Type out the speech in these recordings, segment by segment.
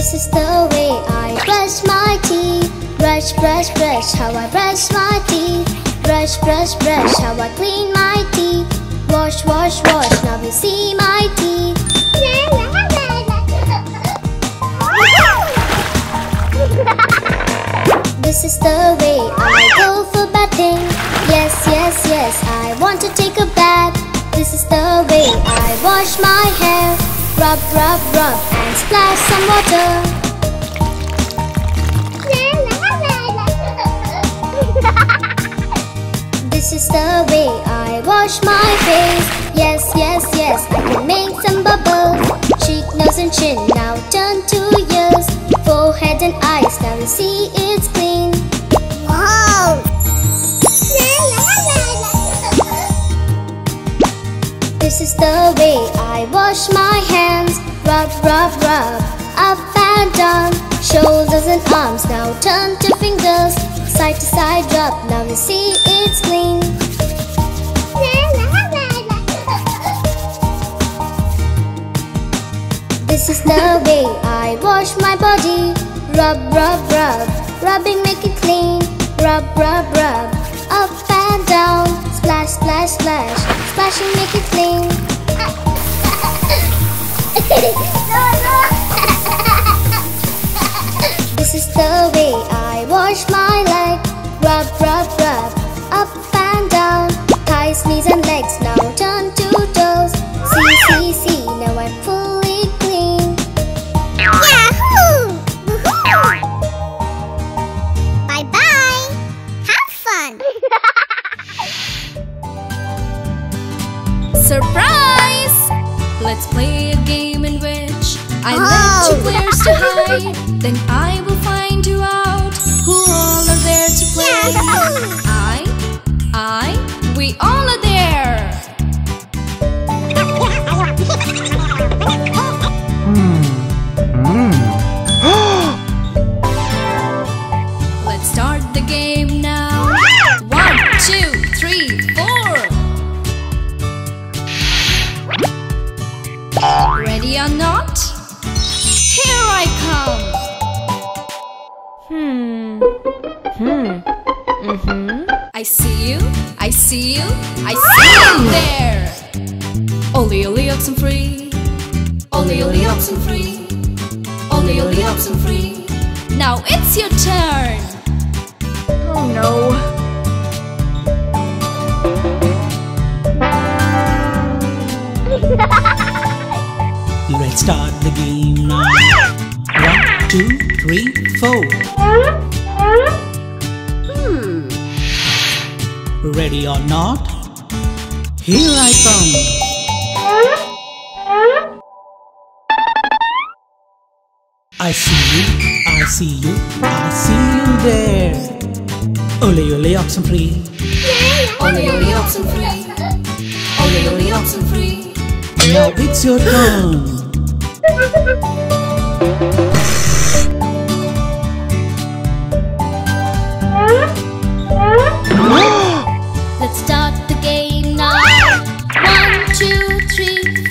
This is the way I brush my teeth. Brush, brush, brush, how I brush my teeth. Brush, brush, brush, how I clean my teeth. Wash, wash, wash, now you see my teeth. This is the way I go for bathing. Yes, yes, yes, I want to take a bath. This is the way I wash my hair. Rub, rub, rub, and splash some water. This is the way I wash my face. Yes, yes, yes, I can make some bubbles. Cheek, nose and chin, now turn to ears. Forehead and eyes, now you see it's clean. Wow! This is the way I wash my hands. Rub, rub, rub, up and down. Shoulders and arms, now turn to fingers. Side to side rub, now you see it's clean. This is the way I wash my body. Rub, rub, rub, rubbing make it clean. Rub, rub, rub, up and down. Splash, splash, splash, splashing make it clean. This is the way I wash my leg. Rub, rub, rub, up and down. Thighs, knees and legs, now turn to toes. See, see, see, now I'm fully clean. Yahoo! Bye-bye! Have fun! Surprise! Let's play a game in which I let you players to hide. Then I will find you out who all are there to play. We all are there. Let's start the game now. 1, 2, 3, 4. Ready or not? Here I come. I see you, I see you, I see you there. Only oxen free. Only oxen free. Only oxen free. Now it's your turn. Oh no. Let's start the game now. 1, 2, 3, 4. Ready or not? Here I come. I see you, I see you, I see you there. Ole oxen free. Ole oxen free. Ole oxen free. Now it's your turn. Let's start the game now. 1, 2, 3,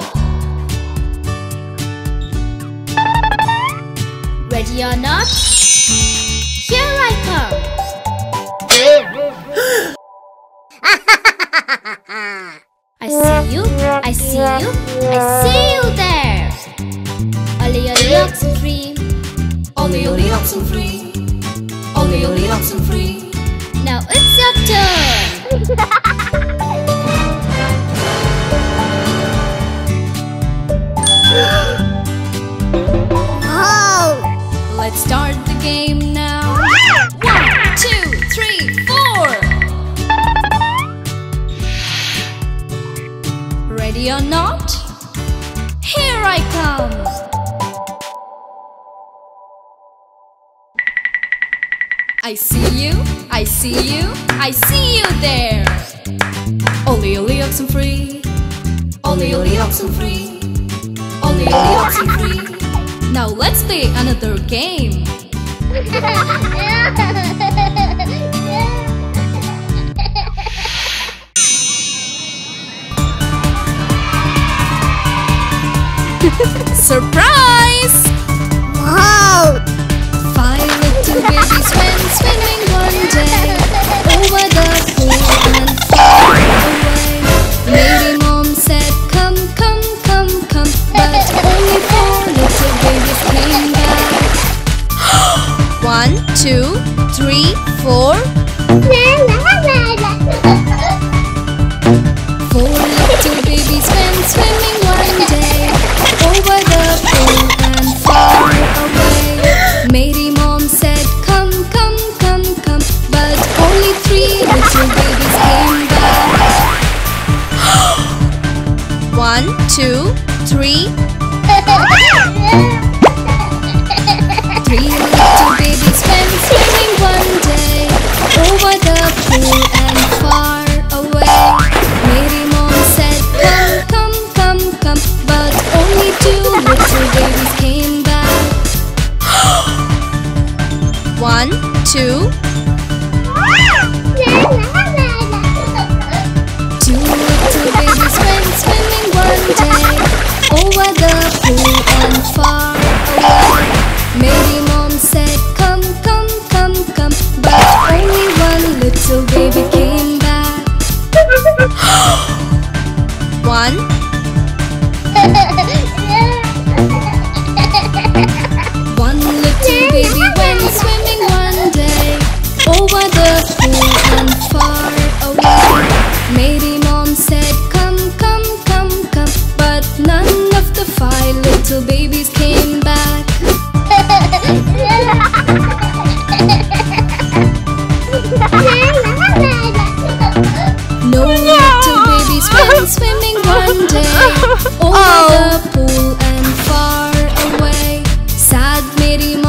4. Ready or not? Here I come. I see you, I see you, I see you there. Ole oxen free. Ole oxen free. Ole oxen free. Now it's your turn. Wow! Let's start the game now. 1, 2, 3, 4. Ready or not? Here I come. I see you, I see you, I see you there. Ole oxen free. Ole oxen free. Ole oxen free. Now let's play another game. Surprise! Five little babies went swimming one day over the pool and far away. Mary Mom said, "Come, come, come, come," but only four little babies came back. 1, 2, 3, 4. Four little babies went swimming one day over the pool and far away. Mary Mom said, "Come, come, come, come," but only three little babies came back. 1, 2, 3. Three little babies went swimming one day over the pool and far away. Mary Mom said, "Come, come, come, come," but only two little babies came back. 1, 2. Two little babies went swimming one day over the pool and far away. Mary Mom said, "Come, come, come, come," but only one little baby came back. 1. One little baby went swimming one day over the pool and far away. Mary Mom said, "Come, come, come, come," but none of the five little babies came back. No little babies went swimming one day over the pool and far away. Sad Mary